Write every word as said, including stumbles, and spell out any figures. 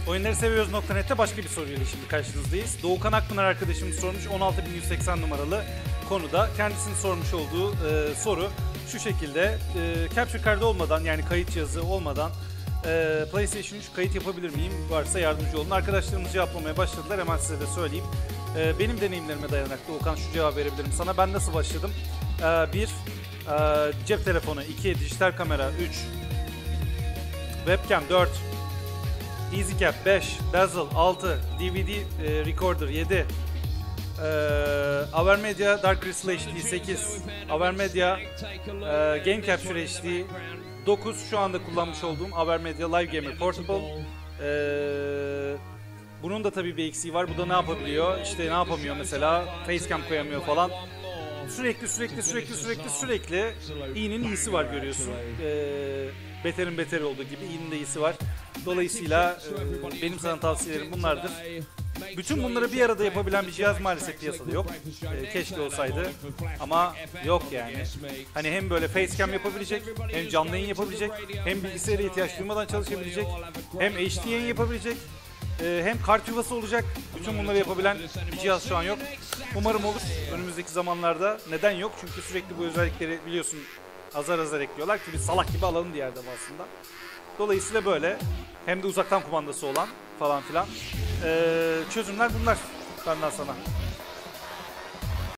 Oyunları seviyoruz nokta net'te başka bir soruyla şimdi karşınızdayız. Doğukan Akpınar arkadaşımız sormuş on altı bin yüz seksen numaralı konuda. Kendisinin sormuş olduğu e, soru şu şekilde. E, Capture Card olmadan, yani kayıt cihazı olmadan e, PlayStation üç kayıt yapabilir miyim? Varsa yardımcı olun. Arkadaşlarımız cevaplamaya başladılar. Hemen size de söyleyeyim. E, benim deneyimlerime dayanarak Doğukan şu cevap verebilirim sana. Ben nasıl başladım? E, bir, e, cep telefonu. iki, dijital kamera. üç, webcam. dört, EasyCap. beş, Dazzle. altı, D V D e, Recorder. yedi, e, Avermedia Dark Crystal H D. sekiz, Avermedia e, Game Capture H D. dokuz, şu anda kullanmış olduğum Avermedia Live Gamer Portable. E, bunun da tabii bir eksiği var. Bu da ne yapabiliyor? İşte ne yapamıyor mesela? Facecam koyamıyor falan. Sürekli sürekli sürekli sürekli sürekli iyinin iyisi var, görüyorsun. E, beterin beteri olduğu gibi iyinin de iyisi var. Dolayısıyla e, benim sana tavsiyelerim bunlardır. Bütün bunları bir arada yapabilen bir cihaz maalesef piyasada yok. E, keşke olsaydı ama yok yani. Hani hem böyle facecam yapabilecek, hem canlı yayın yapabilecek, hem bilgisayara ihtiyaç duymadan çalışabilecek, hem H D yayın yapabilecek, e, hem kart yuvası olacak. Bütün bunları yapabilen bir cihaz şu an yok. Umarım olur önümüzdeki zamanlarda. Neden yok? Çünkü sürekli bu özellikleri biliyorsun azar azar ekliyorlar ki biz salak gibi alalım diğer de aslında. Dolayısıyla böyle, hem de uzaktan kumandası olan falan filan ee, çözümler bunlar benden sana.